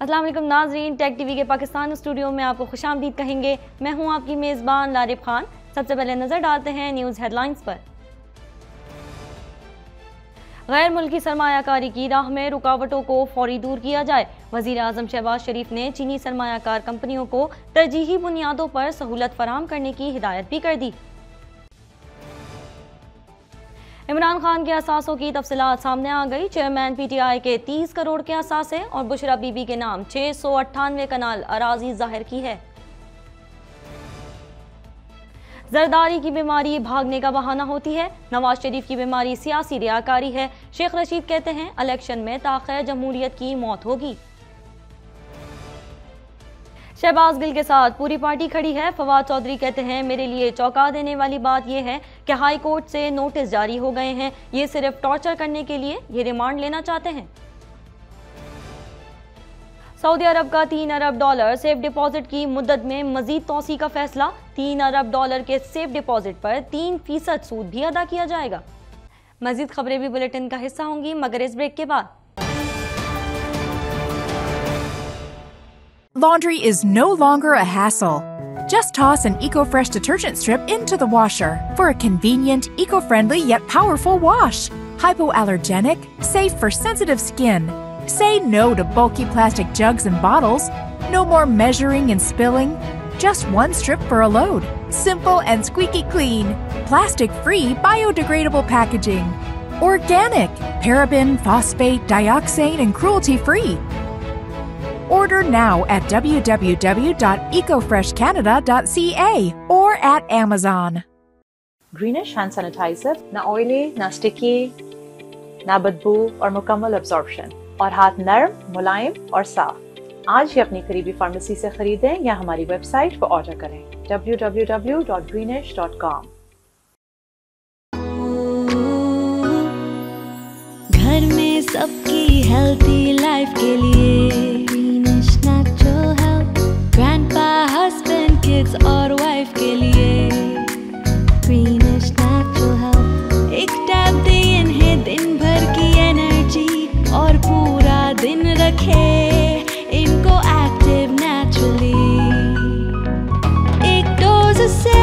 अस्सलाम वालेकुम नाज़रीन, टेक टीवी के पाकिस्तान स्टूडियो में आपको खुशामदीद कहेंगे। मैं हूं आपकी मेज़बान लारिब खान। सबसे पहले नज़र डालते हैं न्यूज़ हेडलाइंस पर। गैर मुल्की सरमायाकारी की राह में रुकावटों को फौरी दूर किया जाए। वज़ीर आज़म शहबाज शरीफ ने चीनी सरमायाकार कंपनियों को तरजीही बुनियादों पर सहूलत फराहम करने की हिदायत भी कर दी। इमरान खान के असासों की तफसीलात सामने आ गई। चेयरमैन PTI के 30 करोड़ के असासे और बुशरा बीबी के नाम 698 कनाल अराजी जाहिर की है। जरदारी की बीमारी भागने का बहाना होती है। नवाज शरीफ की बीमारी सियासी रियाकारी है। शेख रशीद कहते हैं इलेक्शन में ताख़िर जमहूरियत की मौत होगी। शहबाज गिल के साथ पूरी पार्टी खड़ी है। फवाद चौधरी कहते हैं मेरे लिए चौंका देने वाली बात यह है कि हाई कोर्ट से नोटिस जारी हो गए हैं। ये सिर्फ टॉर्चर करने के लिए ये रिमांड लेना चाहते हैं। सऊदी अरब का $3 अरब सेफ डिपॉजिट की मुद्दत में मजीद तोसी का फैसला। $3 अरब के सेफ डिपॉजिट पर 3% सूद भी अदा किया जाएगा। मजीद खबरें भी बुलेटिन का हिस्सा होंगी मगर इस ब्रेक के बाद। Laundry is no longer a hassle. Just toss an EcoFresh detergent strip into the washer for a convenient, eco-friendly yet powerful wash. Hypoallergenic, safe for sensitive skin. Say no to bulky plastic jugs and bottles. No more measuring and spilling. Just one strip for a load. Simple and squeaky clean. Plastic-free, biodegradable packaging. Organic, paraben, phosphate, dioxane, and cruelty-free. Order now at www.ecofreshcanada.ca or at Amazon. Greenish hand sanitiser ना oily ना sticky ना बदबू और मुकम्मल absorption और हाथ नरम मुलायम और साफ। आज ही अपनी करीबी फार्मेसी से खरीदें या हमारी वेबसाइट पर ऑर्डर करें www.greenish.com। घर में सबकी हेल्थी लाइफ के लिए Greenish natural health, grandpa husband kids और वाइफ के लिए ग्रीनिश नेचुरल हेल्थ। एक टैब दे इन्हें दिन भर की एनर्जी और पूरा दिन रखे इनको एक्टिव नेचुरली। एक डोज से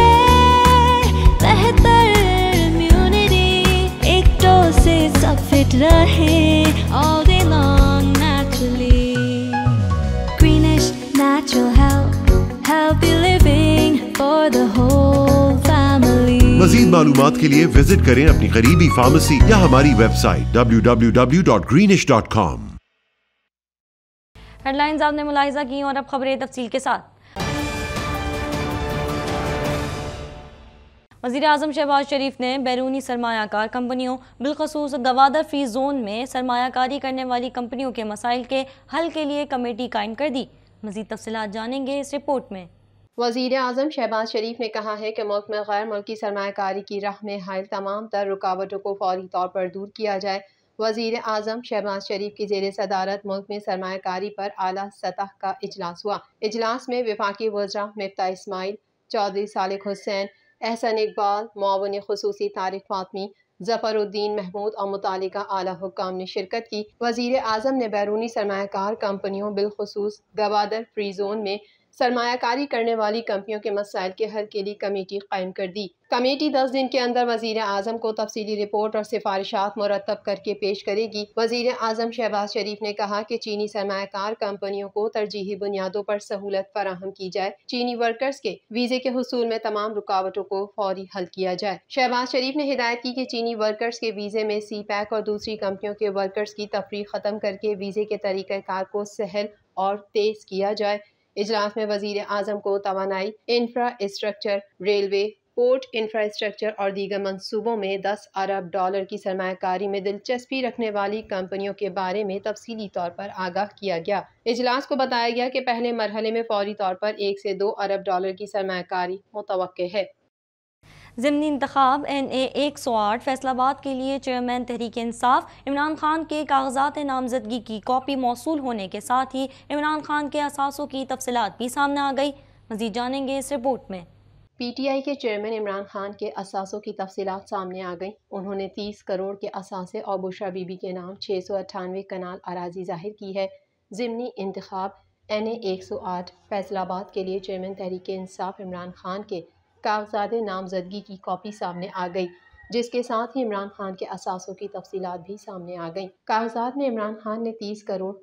बेहतर इम्यूनिटी, एक डोज से सब फिट रहे all day long naturally. Greenish natural health, healthy living for the whole family. मज़ीद मालूमात के लिए विजिट करें अपनी करीबी फार्मेसी या हमारी वेबसाइट www.greenish.com। हेडलाइंस आपने मुलाहिजा की और अब खबरें तफसील के साथ। वज़ीर आज़म शहबाज शरीफ ने बैरूनी सरमायाकार कंपनियों बिलखसूस गवादर फ्री जोन में सरमायाकारी करने वाली कंपनियों के मसाइल के हल के लिए कमेटी कायम कर दी। मज़ीद तफसीलात जानेंगे इस रिपोर्ट में। वज़ीर आज़म शहबाज शरीफ ने कहा है कि मुल्क में गैर मुल्की सरमायाकारी की राह में हायल तमाम तर रुकावटों को फौरी तौर पर दूर किया जाए। वज़ीर आज़म शहबाज शरीफ की ज़ेर सदारत मुल्क में सरमायाकारी पर आला सतह का इजलास हुआ। इजलास में वफाकी वज़रा मिफ्ता इस्माइल, चौधरी सालिक हुसैन, एहसन इकबाल, मुआविन खुसूसी तारिक फातमी, जफरुद्दीन महमूद और मुतालिका आला हुक्काम ने शिरकत की। वज़ीर आज़म ने बैरूनी सरमायाकार कंपनियों बिलखुसूस गवादर फ्री जोन में सरमायाकारी करने वाली कंपनियों के मसाइल के हल के लिए कमेटी कायम कर दी। कमेटी 10 दिन के अंदर वज़ीर आज़म को तफसीली रिपोर्ट और सिफारिशात मुरतब करके पेश करेगी। वज़ीर आज़म शहबाज शरीफ ने कहा कि चीनी सरमायाकार कंपनियों को तरजीही बुनियादों पर सहूलत फराहम की जाए। चीनी वर्कर्स के वीज़े के हुसूल में तमाम रुकावटों को फौरी हल किया जाए। शहबाज शरीफ ने हिदायत की कि चीनी वर्कर्स के वीज़े में CPEC और दूसरी कंपनियों के वर्कर्स की तफरीक ख़त्म करके वीज़े के तरीक़ाकार को सहल और तेज़ किया जाए। इजलास में वज़ीर आज़म को तवानाई, इंफ्रास्ट्रक्चर, रेलवे, पोर्ट इंफ्रास्ट्रक्चर और दीगर मंसूबों में $10 अरब की सरमायाकारी में दिलचस्पी रखने वाली कंपनियों के बारे में तफसीली तौर पर आगाह किया गया। इजलास को बताया गया कि पहले मरहले में फौरी तौर पर $1 से $2 अरब की सरमायाकारी मुतवक्के है। ज़िमनी इंतखाब NA 108 फैसलाबाद के लिए चेयरमैन तहरीक इंसाफ इमरान खान के कागजात नामजदगी की कॉपी मौसूल होने के साथ ही इमरान खान के असासों की तफसीलात भी सामने आ गई। मज़ीद जानेंगे इस रिपोर्ट में। PTI के चेयरमैन इमरान खान के असासों की तफसीलात सामने आ गई। उन्होंने 30 करोड़ के असासे और बुशरा बीबी के नाम 698 कनाल अराजी जाहिर की है। ज़िमनी इंतखाब NA 108 फैसलाबाद के लिए चेयरमैन तहरीक इंसाफ इमरान खान के कागजात नामजदगी की कॉपी सामने आ गई, जिसके साथ ही इमरान खान के असासों की तफसीलात भी सामने आ गईं। कागजात में इमरान खान ने 30 करोड़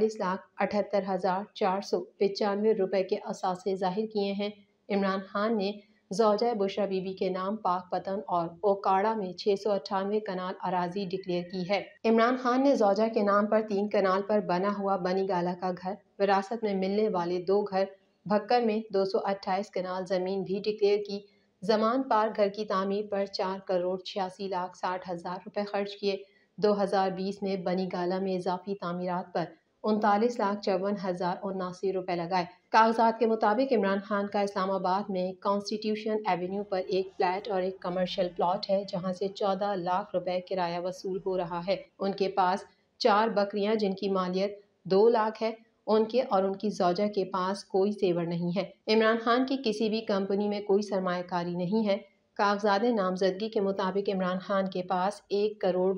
42,78,495 रुपए के असासे जाहिर किए हैं। इमरान खान ने ज़ौजा बुशरा बीबी के नाम पाक पतन और ओकाड़ा में 698 कनाल अराजी डिक्लेयर की है। इमरान खान ने ज़ौजा के नाम पर 3 कनाल पर बना हुआ बनी गाला का घर, विरासत में मिलने वाले 2 घर, भक्कर में 228 कनाल ज़मीन भी डिक्लेयर की। जमान पार घर की तामीर पर 4 करोड़ 86,60,000 रुपए खर्च किए। 2020 में बनी गाला में इजाफी तामीरात पर 39,54,079 रुपए लगाए। कागजात के मुताबिक इमरान खान का इस्लामाबाद में कॉन्स्टिट्यूशन एवेन्यू पर एक फ्लैट और एक कमर्शियल प्लॉट है, जहां से 14 लाख रुपए किराया वसूल हो रहा है। उनके पास 4 बकरियां जिनकी मालियत 2 लाख है। उनके और उनकी ज़ौजा के पास कोई जेवर नहीं है। इमरान खान की किसी भी कंपनी में कोई सरमायाकारी नहीं है। कागजात नामजदगी के मुताबिक इमरान खान के पास 1 करोड़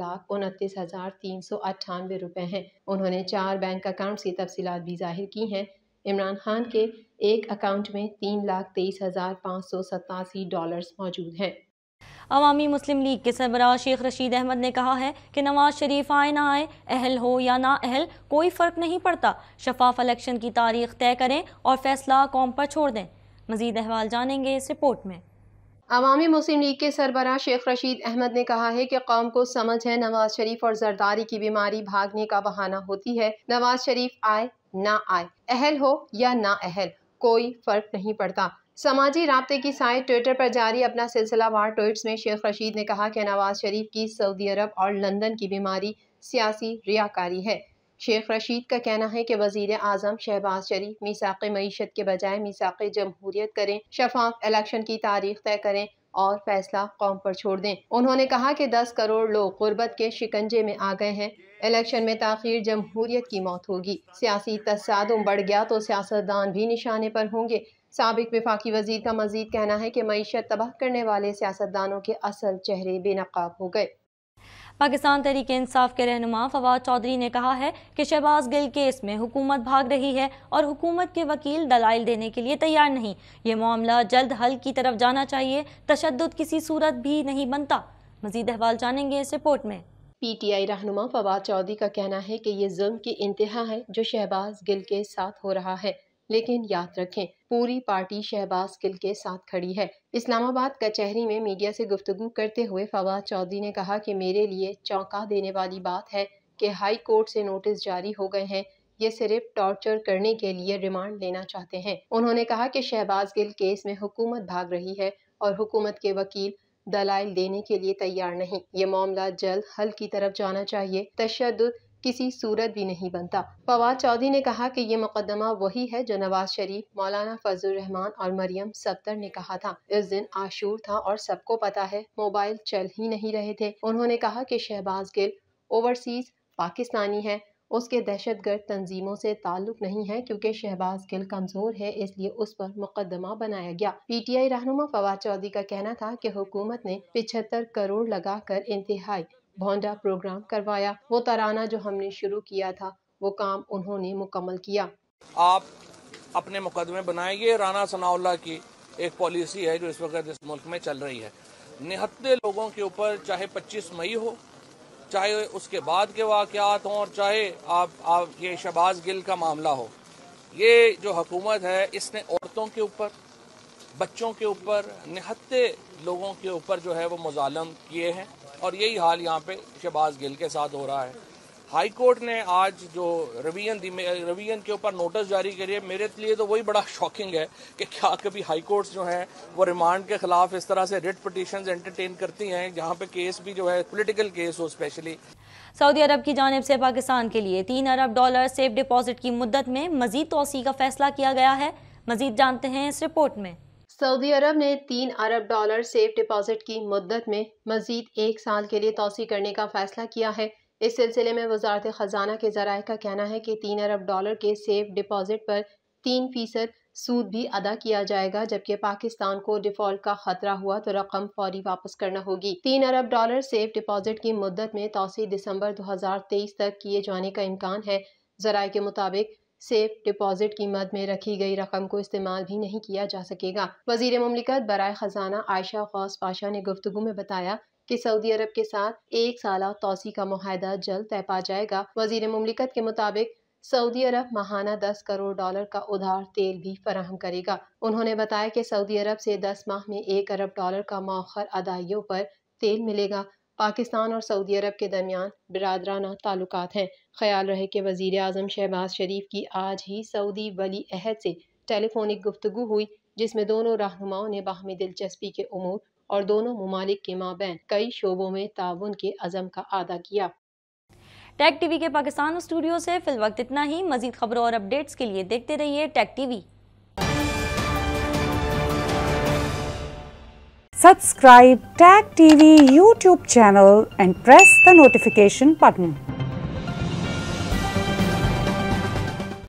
12,29,398 रुपए हैं। उन्होंने 4 बैंक अकाउंट्स की तफसीलात भी जाहिर की हैं। इमरान खान के एक अकाउंट में $3,23,587 मौजूद हैं। अवामी मुस्लिम लीग के सरबराह शेख रशीद अहमद ने कहा है कि नवाज शरीफ आए ना आए, अहल हो या ना अहल, कोई फ़र्क नहीं पड़ता। शफाफ इलेक्शन की तारीख तय करें और फैसला कौम पर छोड़ दें। मज़ीद अहवाल जानेंगे इस रिपोर्ट में। अवामी मुस्लिम लीग के सरबराह शेख रशीद अहमद ने कहा है कि कौम को समझ है नवाज शरीफ और जरदारी की बीमारी भागने का बहाना होती है। नवाज शरीफ आए ना आए, अहल हो या ना अहल, कोई फ़र्क नहीं पड़ता। समाजी राब्ते की साइट ट्विटर पर जारी अपना सिलसिलावार ट्वीट्स में शेख रशीद ने कहा कि नवाज शरीफ की सऊदी अरब और लंदन की बीमारी सियासी रियाकारी है। शेख रशीद का कहना है कि वज़ीर आज़म शहबाज शरीफ मीसाक़ मईशत के बजाय मीसाक़ जमहूरियत करें, शफाफ इलेक्शन की तारीख तय करें और फैसला कौम पर छोड़ दें। उन्होंने कहा कि 10 करोड़ लोग गुर्बत के शिकंजे में आ गए हैं। इलेक्शन में ताख़ीर जमहूरियत की मौत होगी। सियासी तसादुम बढ़ गया तो सियासतदान भी निशाने पर होंगे। साबिक वफाकी वज़ीर का मज़ीद कहना है कि मईशत तबाह करने वाले सियासतदानों के असल चेहरे बेनकाब हो गए। पाकिस्तान तहरीक इंसाफ के रहनुमा फवाद चौधरी ने कहा है कि शहबाज गिल केस में हुकूमत भाग रही है और हुकूमत के वकील दलाइल देने के लिए तैयार नहीं। ये मामला जल्द हल की तरफ जाना चाहिए, तशद्दुद किसी सूरत भी नहीं बनता। मज़ीद अहवाल जानेंगे इस रिपोर्ट में। PTI रहनुमा फवाद चौधरी का कहना है कि ये जुल्म की इंतहा है जो शहबाज गिल के साथ हो रहा है, लेकिन याद रखें पूरी पार्टी शहबाज गिल के साथ खड़ी है। इस्लामाबाद कचहरी में मीडिया से गुफ्तगू करते हुए फवाद चौधरी ने कहा कि मेरे लिए चौंका देने वाली बात है कि हाई कोर्ट से नोटिस जारी हो गए हैं। ये सिर्फ टॉर्चर करने के लिए रिमांड लेना चाहते हैं। उन्होंने कहा कि शहबाज गिल केस में हुकूमत भाग रही है और हुकूमत के वकील दलाइल देने के लिए तैयार नहीं। ये मामला जल्द हल की तरफ जाना चाहिए, तशद्दुद किसी सूरत भी नहीं बनता। फवाद चौधरी ने कहा कि ये मुकदमा वही है जो नवाज शरीफ, मौलाना फजलुर रहमान और मरियम सफ्दर ने कहा था। इस दिन आशूर था और सबको पता है मोबाइल चल ही नहीं रहे थे। उन्होंने कहा कि शहबाज गिल ओवरसीज पाकिस्तानी है, उसके दहशतगर्द तंजीमों से ताल्लुक नहीं है। क्योंकि शहबाज गिल कमजोर है इसलिए उस पर मुकदमा बनाया गया। PTI रहनुमा फवाद चौधरी का कहना था कि हुकूमत ने 75 करोड़ लगाकर इंतहाई भोंडा प्रोग्राम करवाया। वो तराना जो हमने शुरू किया था वो काम उन्होंने मुकम्मल किया। आप अपने मुकदमे बनाएंगे। राना सनाउल्लाह की एक पॉलिसी है जो इस वक्त इस मुल्क में चल रही है। निहत्ते लोगों के ऊपर, चाहे 25 मई हो, चाहे उसके बाद के वाक़यात हों और चाहे आप ये शहबाज गिल का मामला हो, ये जो हुकूमत है इसने औरतों के ऊपर, बच्चों के ऊपर, निहत्ते लोगों के ऊपर जो है वो मुज़ालम किए हैं और यही हाल यहाँ पे शहबाज गिल के साथ हो रहा है। हाई कोर्ट ने आज जो रवियन के ऊपर नोटिस जारी करी है, मेरे लिए तो वही बड़ा शॉकिंग है कि क्या कभी हाई कोर्ट्स जो हैं वो रिमांड के खिलाफ इस तरह से रिट पिटीशंस एंटरटेन करती हैं जहाँ पे केस भी जो है पॉलिटिकल केस हो। स्पेशली सऊदी अरब की जानिब से पाकिस्तान के लिए $3 अरब सेफ डिपॉजिट की मुद्दत में मजीद तोसी का फैसला किया गया है। मजीद जानते हैं इस रिपोर्ट में। सऊदी अरब ने $3 अरब सेफ डिपॉजिट की मुद्दत में मजीद 1 साल के लिए तोसी करने का फैसला किया है। इस सिलसिले में वजारत खजाना के ज़राए का कहना है कि $3 अरब के सेफ डिपॉजिट पर 3% सूद भी अदा किया जाएगा, जबकि पाकिस्तान को डिफॉल्ट का खतरा हुआ तो रकम फौरी वापस करना होगी। $3 अरब सेफ डिपॉजिट की मुद्दत में तोसी दिसंबर 2023 तक किए जाने का इम्कान है। ज़राए के मुताबिक सेफ डिपॉजिट की मद में रखी गई रकम को इस्तेमाल भी नहीं किया जा सकेगा। वज़ीर मुमलिकत बराए ख़जाना आयशा गौस पाशा ने गुफ्तगू में बताया कि सऊदी अरब के साथ 1 साला तोसी का मुआहदा जल्द तय पा जाएगा। वज़ीर मुमलिकत के मुताबिक सऊदी अरब माहाना $10 करोड़ का उधार तेल भी फराहम करेगा। उन्होंने बताया कि सऊदी अरब से 10 माह में $1 अरब का मौखर अदाइयों पर तेल मिलेगा। पाकिस्तान और सऊदी अरब के दरमियान बिरादराना ताल्लुकात हैं। ख्याल रहे कि वज़ीर आज़म शहबाज शरीफ की आज ही सऊदी वली अहद से टेलीफोनिक गुफ्तगू हुई, जिसमें दोनों रहनुमाओं ने बाहमी दिलचस्पी के उमूर और दोनों मुमालिक के माबैन कई शोबों में ताउन के अज़म का आदा किया। टेक टीवी के पाकिस्तान स्टूडियो से फिलवक्त इतना ही। मजीद खबरों और अपडेट्स के लिए देखते रहिए Tech TV. Subscribe Tag TV YouTube channel and press the notification button.